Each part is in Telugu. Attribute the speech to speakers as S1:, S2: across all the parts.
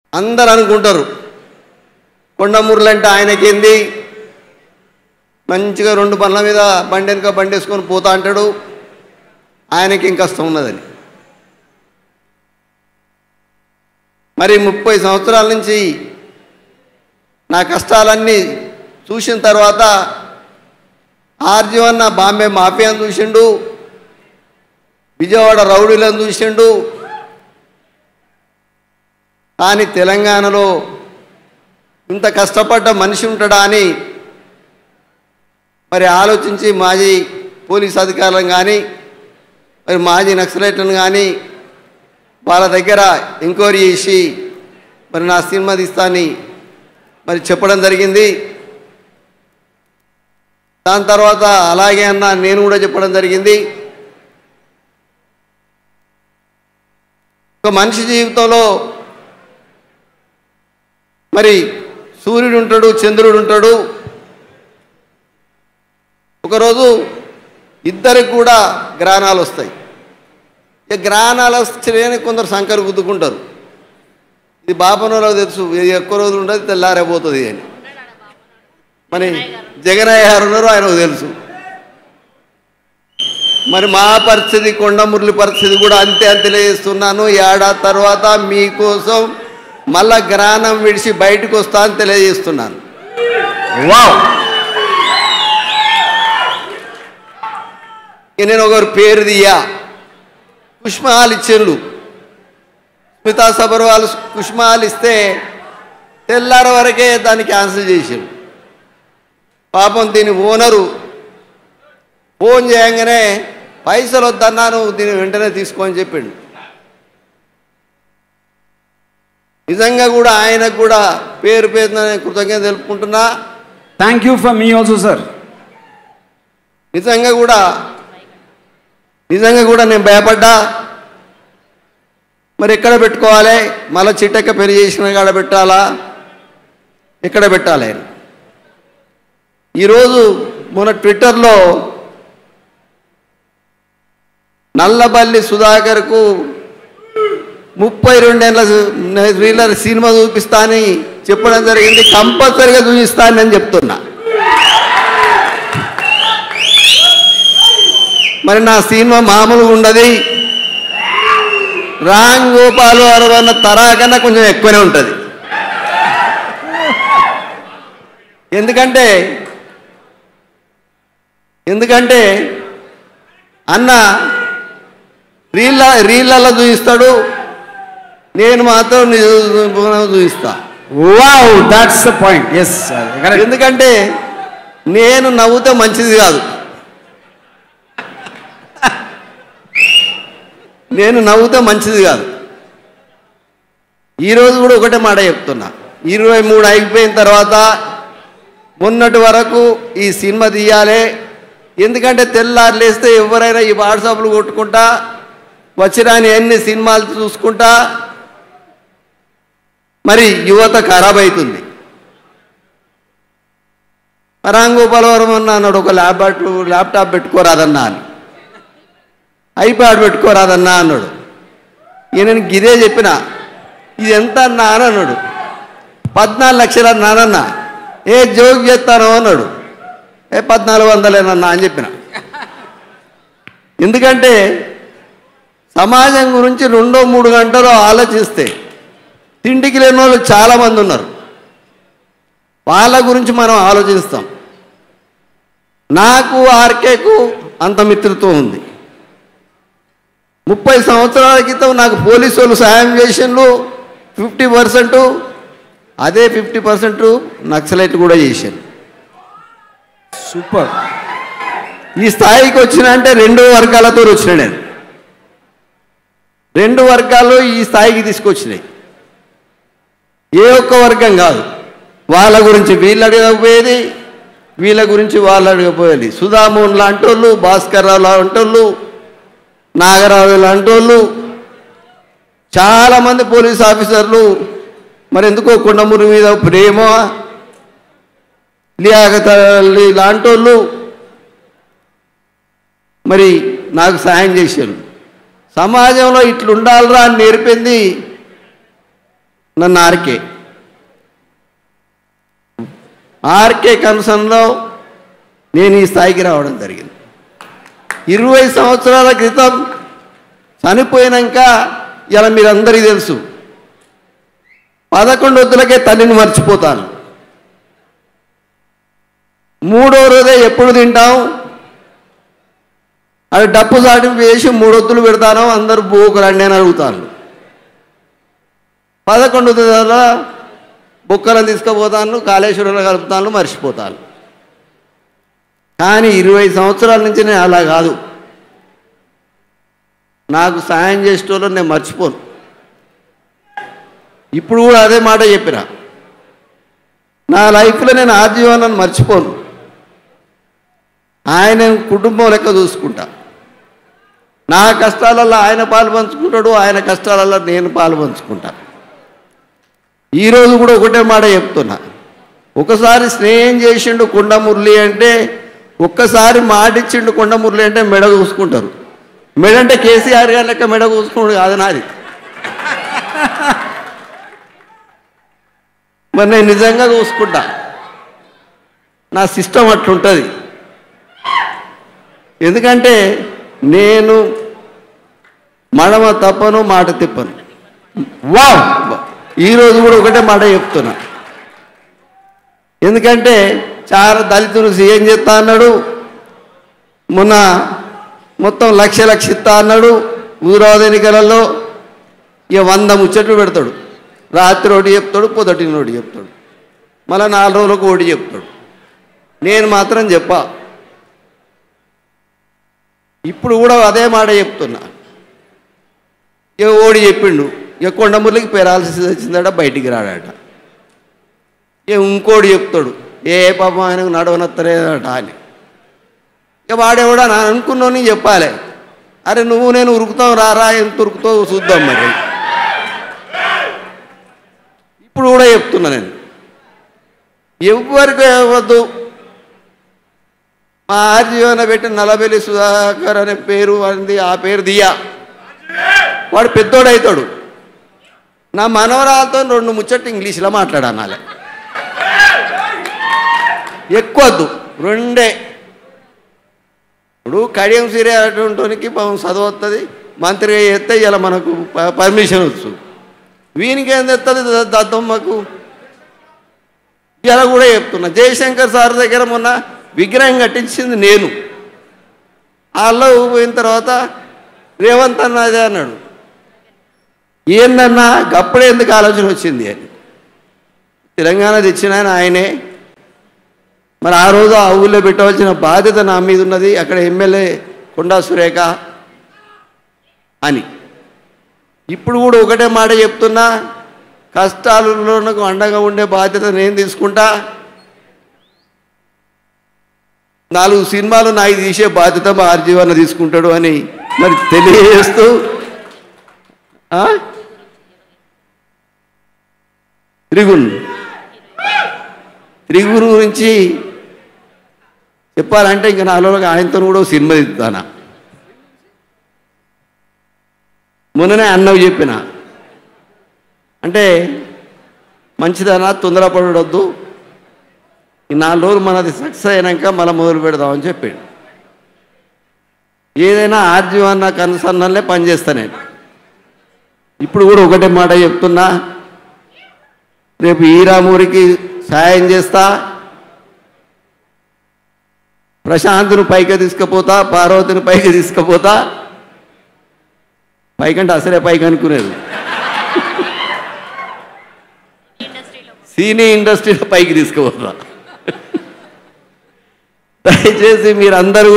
S1: అందరూ అనుకుంటారు కొండమూరులు అంటే ఆయనకేంది, మంచిగా 2 బండ్ల మీద బండి వెనుక బండి వేసుకొని పోతా అంటాడు, ఆయనకి ఏం కష్టం ఉన్నదని. మరి 30 సంవత్సరాల నుంచి నా కష్టాలన్నీ చూసిన తర్వాత ఆర్జీవన్న బాంబే మాఫియాను చూసిండు, విజయవాడ రౌడీలను చూసిండు. కానీ తెలంగాణలో ఇంత కష్టపడ్డ మనిషి ఉంటాడా అని మరి ఆలోచించి మాజీ పోలీస్ అధికారులను కానీ మరి మాజీ నక్సలైట్లను కానీ వాళ్ళ దగ్గర ఎంక్వైరీ చేసి మరి నా సినిమా తీస్తాన్ని మరి చెప్పడం జరిగింది. దాని తర్వాత అలాగే అన్న నేను కూడా చెప్పడం జరిగింది. ఒక మనిషి జీవితంలో మరి సూర్యుడు ఉంటాడు, చంద్రుడు ఉంటాడు. ఒకరోజు ఇద్దరికి కూడా గ్రహణాలు వస్తాయి. ఈ గ్రహణాలు వస్తేనే కొందరు సంకరు గుద్దుకుంటారు. ఇది బాపనోళ్ళకి తెలుసు, ఇది ఎక్కువ రోజులు ఉండదు, తెల్లారైపోతుంది అని. మరి జగనయ్య గారు ఉన్నారు, ఆయనకు తెలుసు. మరి మా పరిస్థితి, కొండమురళి పరిస్థితి కూడా అంతే అని తెలియజేస్తున్నాను. ఏడాది తర్వాత మీకోసం మళ్ళా గ్రహణం విడిచి బయటకు వస్తా అని తెలియజేస్తున్నాను.
S2: వావ్!
S1: నేను ఒకరు పేరు దియ్యా, కుష్మహాల్ ఇచ్చిండు. స్మితా సబర్వాల్ కుష్మహాల్ ఇస్తే తెల్లారి వరకే దాన్ని క్యాన్సిల్ చేసిండు. పాపం దీని ఓనరు ఫోన్ చేయగానే పైసలు వద్దన్నాను, దీన్ని వెంటనే తీసుకొని చెప్పిండు. నిజంగా కూడా ఆయనకు కూడా పేరు కృతజ్ఞత తెలుపుకుంటున్నా.
S2: Thank you for me also sir.
S1: నిజంగా కూడా నేను భయపడ్డా. మరి ఎక్కడ పెట్టుకోవాలి, మళ్ళీ చిట్టెక్క పెళ్లి చేసిన కాడ పెట్టాలా, ఎక్కడ పెట్టాలి? ఈరోజు మన ట్విట్టర్లో నల్లబల్లి సుధాకర్కు 32 ఏళ్ళ రీలర్ సినిమా చూపిస్తా అని చెప్పడం జరిగింది. కంపల్సరీగా చూపిస్తానని చెప్తున్నా. మరి నా సినిమా మామూలుగా ఉండదు. రామ్ గోపాల్ అన్న తరా కన్నా కొంచెం ఎక్కువనే ఉంటుంది. ఎందుకంటే అన్న రీళ్ళల్లో చూపిస్తాడు, నేను మాత్రం చూపిస్తా.
S2: Wow, that's the point. Yes sir.
S1: ఎందుకంటే నేను నవ్వుతే మంచిది కాదు, ఈరోజు కూడా ఒకటే మాట చెప్తున్నా. 23 అయిపోయిన తర్వాత మొన్నటి వరకు ఈ సినిమా తీయాలి. ఎందుకంటే తెల్లారు లేస్తే ఎవరైనా ఈ వాట్సాప్లు కొట్టుకుంటా వచ్చిరాని ఎన్ని సినిమాలు చూసుకుంటా మరి యువత ఖరాబ్ అవుతుంది. రామ్ గోపాల్ వర్మ అన్నాడు, ఒక ల్యాప్టాప్ పెట్టుకోరాదన్నా అని, ఐప్యాడ్ పెట్టుకోరాదన్నా అన్నాడు. నేను ఇదే చెప్పిన, ఇది ఎంత అన్నా అని అన్నాడు. 14 లక్షలు అన్నానన్నా. ఏ జోక్ చేస్తానో అన్నాడు. 1400 అని చెప్పిన. ఎందుకంటే సమాజం గురించి 2-3 గంటలు ఆలోచిస్తే తిండికి లేని వాళ్ళు చాలామంది ఉన్నారు. వాళ్ళ గురించి మనం ఆలోచిస్తాం. నాకు ఆర్కేకు అంత మిత్రత్వం ఉంది. 30 సంవత్సరాల క్రితం నాకు పోలీసు వాళ్ళు సాయం చేసిండ్రు 50%, అదే 50% నక్సలైట్ కూడా చేశాను.
S2: సూపర్.
S1: ఈ స్థాయికి వచ్చినా అంటే 2 వర్గాలతో వచ్చిన నేను. 2 వర్గాలు ఈ స్థాయికి తీసుకొచ్చినాయి. ఏ ఒక్క వర్గం కాదు. వాళ్ళ గురించి వీళ్ళు అడగకపోయేది, వీళ్ళ గురించి వాళ్ళు అడగపోయేది. సుధామోహన్ లాంటి వాళ్ళు, భాస్కర్ రావు లాంటి వాళ్ళు, నాగరాజు లాంటి వాళ్ళు, చాలామంది పోలీస్ ఆఫీసర్లు మరి ఎందుకో కొండమూరి మీద ప్రేమ, లియాఖత్ అలీ లాంటి వాళ్ళు మరి నాకు సాయం చేశారు. సమాజంలో ఇట్లుండాలరా అని నేర్పింది నన్ను ఆర్కే కన్సర్న్లో నేను ఈ స్థాయికి రావడం జరిగింది. 20 సంవత్సరాల క్రితం చనిపోయినాక ఇలా మీరందరికీ తెలుసు 11 వద్దులకే తల్లిని మర్చిపోతాను. 3వ రోజే ఎప్పుడు తింటాం అది డప్పు సాటింపు వేసి 3 వద్దులు పెడతాను, అందరూ బోకులండి అని అడుగుతాను. 11 వద్దుల బుక్కలను తీసుకుపోతాను, కాళేశ్వరంలో కలుపుతాను, మర్చిపోతాను. కానీ 20 సంవత్సరాల నుంచి నేను అలా కాదు. నాకు సాయం చేసేటోళ్ళు నేను మర్చిపోను. ఇప్పుడు కూడా అదే మాట చెప్పిన. నా లైఫ్లో నేను ఆజీవనాన్ని మర్చిపోను. ఆయన కుటుంబం లెక్క చూసుకుంటా. నా కష్టాలలో ఆయన పాలు పంచుకుంటాడు, ఆయన కష్టాలలో నేను పాలు పంచుకుంటా. ఈరోజు కూడా ఒకటే మాట చెప్తున్నా. ఒకసారి స్నేహం చేసిండు కొండ మురళి అంటే, ఒక్కసారి మాటిచ్చిండు కొండ మురళి అంటే మెడ చూసుకుంటారు. మెడ అంటే కేసీఆర్ గారి లెక్క మెడ చూసుకున్నాడు కాదు నాది. మరి నేను నిజంగా చూసుకుంటా. నా సిస్టమ్ అట్లుంటుంది. ఎందుకంటే నేను మడమ తప్పను, మాట తిప్పను. వావ్! ఈరోజు కూడా ఒకటే మాట చెప్తున్నా. ఎందుకంటే చాలా దళితులు సీఎం చేస్తా అన్నాడు, మొన్న మొత్తం లక్ష ఇస్తా అన్నాడు. హుజురాబాద్ ఎన్నికలలో ఇక 100 ముచ్చట్లు పెడతాడు. రాత్రి ఒకటి చెప్తాడు, పొద్దుటి ఒకటి చెప్తాడు, మళ్ళీ 4 రోజులకు ఒకటి చెప్తాడు. నేను మాత్రం చెప్పా. ఇప్పుడు కూడా అదే మాట చెప్తున్నా. ఇక ఓడి చెప్పిండు, ఇక కొండమురళికి పెరాలసిస్ వచ్చిందట, బయటికి రాడట. ఇక ఇంకోటి చెప్తాడు, ఏ పాపం ఆయనకు నడవనత్తలేదట అని. ఇక వాడేవాడా నా అనుకున్నావు చెప్పాలి. అరే నువ్వు నేను ఉరుకుతావు, రారా ఎంత ఉరుకుతావు చూద్దాం. మరి ఇప్పుడు కూడా చెప్తున్నా నేను, ఎవరికి ఇవ్వద్దు. మా ఆర్జీవన పెట్టి నల్లబెల్లి సుధాకర్ అనే పేరు అంది, ఆ పేరు దియా. వాడు పెద్దోడు అవుతాడు. నా మనవరాలతో 2 ముచ్చట్లు ఇంగ్లీష్లో మాట్లాడాలి. ఎక్కువద్దు, 2. ఇప్పుడు కడియం సీరే అటువంటికి చదువు వస్తుంది, మంత్రిగా చేస్తే ఇలా మనకు పర్మిషన్ వచ్చు. వీనికి ఏం తెస్తుంది దద్దమ్మకు. ఇలా కూడా చెప్తున్నా. జయశంకర్ సార్ దగ్గర మొన్న విగ్రహం కట్టించింది నేను. వాళ్ళు పోయిన తర్వాత రేవంత్ అన్న అదే అన్నాడు. ఏందన్నా గప్పుడే ఎందుకు ఆలోచన వచ్చింది అని. తెలంగాణ తెచ్చిన ఆయనే. మరి ఆ రోజు ఆ ఊళ్ళో పెట్టవలసిన బాధ్యత నా మీద ఉన్నది. అక్కడ ఎమ్మెల్యే కొండా సురేఖ అని. ఇప్పుడు కూడా ఒకటే మాట చెప్తున్నా, కష్టాలలో నాకు అండగా ఉండే బాధ్యత నేను తీసుకుంటా. 4 సినిమాలు నాకు తీసే బాధ్యత మా ఆర్జీవన తీసుకుంటాడు అని మరి తెలియజేస్తూ, త్రిగురు గురించి చెప్పాలంటే ఇంకా 4 రోజులుగా ఆయనతో కూడా సినిమా తీస్తానా. మొన్ననే అన్నవి చెప్పిన, అంటే మంచిదన్నా తొందరపడవద్దు, ఈ 4 రోజులు మనది సక్సెస్ అయినాక మళ్ళీ మొదలు పెడదామని చెప్పాడు. ఏదైనా ఆర్జీవన కన్సర్న్లే పనిచేస్తా నేను. ఇప్పుడు కూడా ఒకటే మాట చెప్తున్నా, రేపు ఈరామూరికి సాయం చేస్తా, ప్రశాంత్ను పైకి తీసుకుపోతా, పార్వతిని పైకి తీసుకుపోతా. పైకంటే అసలే పైకి అనుకునేది. సినీ ఇండస్ట్రీలో పైకి తీసుకుపోతా. దయచేసి మీరందరూ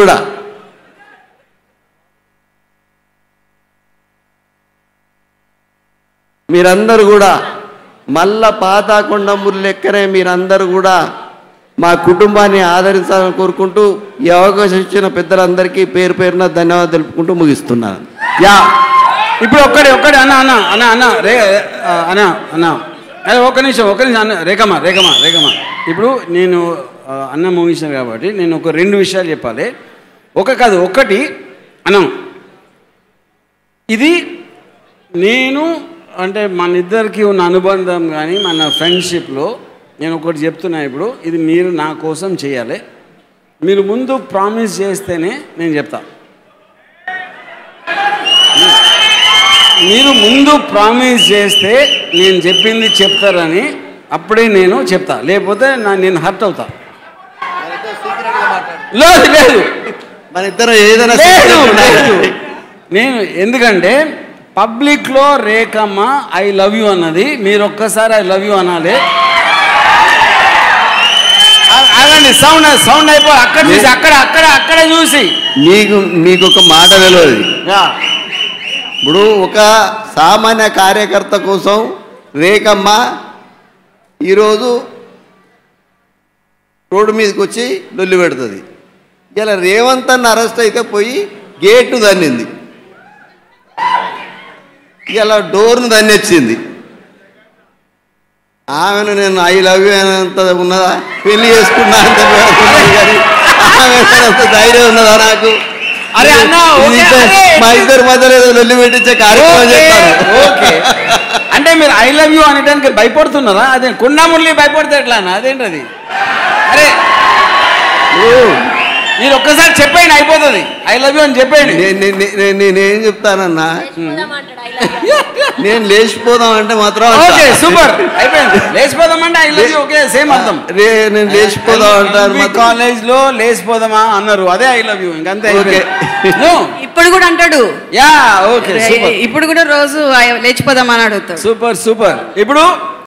S1: కూడా మళ్ళా పాత కొండమురు లెక్కనే మీరందరూ కూడా మా కుటుంబాన్ని ఆదరించాలని కోరుకుంటూ, ఈ అవకాశం ఇచ్చిన పెద్దలందరికీ పేరు పేరున ధన్యవాదాలు తెలుపుకుంటూ ముగిస్తున్నాను.
S2: యా, ఇప్పుడు ఒక్కడే అన్న అన్న అన్న అన్న రే అన్న అన్న ఒక్క నిమిషం అన్న రేఖమ్మ. ఇప్పుడు నేను అన్న ముగిసాను కాబట్టి నేను ఒక 2 విషయాలు చెప్పాలి. ఒకటి అన్న, ఇది నేను అంటే మన ఇద్దరికి ఉన్న అనుబంధం కానీ మన ఫ్రెండ్షిప్లో నేను ఒకటి చెప్తున్నా. ఇప్పుడు ఇది మీరు నా కోసం చేయాలి. మీరు ముందు ప్రామిస్ చేస్తేనే నేను చెప్తా. మీరు ముందు ప్రామిస్ చేస్తే నేను చెప్పింది చెప్తారని అప్పుడే నేను చెప్తా, లేకపోతే నేను హర్ట్ అవుతా. లేదు లేదు
S1: మన ఇద్దరు ఏదైనా
S2: లేదు. నేను ఎందుకంటే పబ్లిక్లో రేఖమ్మ ఐ లవ్ యూ అన్నది, మీరు ఒక్కసారి ఐ లవ్ యూ అనాలి. ఆగండి, సౌండ్ అయిపో. అక్కడ చూసి అక్కడ చూసి
S1: మీకు ఒక మాట తెలియదు. ఇప్పుడు ఒక సామాన్య కార్యకర్త కోసం రేఖమ్మ ఈరోజు రోడ్డు మీదకి వచ్చి లొల్లి పెడుతుంది. ఇలా రేవంత్ అన్న అరెస్ట్ అయితే పోయి గేటు దన్నింది, ఇలా డోర్ను దన్నెచ్చింది. ఆమెను నేను ఐ లవ్ యూ అంత ఉన్నదా? పెళ్లి చేసుకున్నా అంత కానీ ఆమె అంత ధైర్యం ఉన్నదా నాకు?
S2: అరే అన్న,
S1: మా ఇద్దరి మధ్యలో ఏదో లొల్లి పెట్టించే కార్యక్రమం చేస్తాను.
S2: ఓకే, అంటే మీరు ఐ లవ్ యూ అనడానికి భయపడుతున్నారా? అదే కొండామురళి భయపడితే ఎట్లా అన్న? అదేంటది? అరే మీరు ఒక్కసారి చెప్పండి, అయిపోతుంది. ఐ లవ్ యూ అని చెప్పండి.
S1: నేనేం చెప్తానన్నా, నేను లేచిపోదాం అంటే మాత్రం
S2: ఓకే సూపర్ అయిపోయింది. లేచిపోదాం అంటే I love you, okay same అర్థం.
S1: నేను లేచిపోదాం అంటాను.
S2: కాలేజ్ లో లేచిపోదామా అన్నారు, అదే ఐ లవ్ యూ, ఇంకంతే.
S3: ఇప్పుడు కూడా అంటాడు.
S2: యా ఓకే,
S3: ఇప్పుడు కూడా రోజు లేచిపోదాం అని అడుగుతాడు.
S2: సూపర్. ఇప్పుడు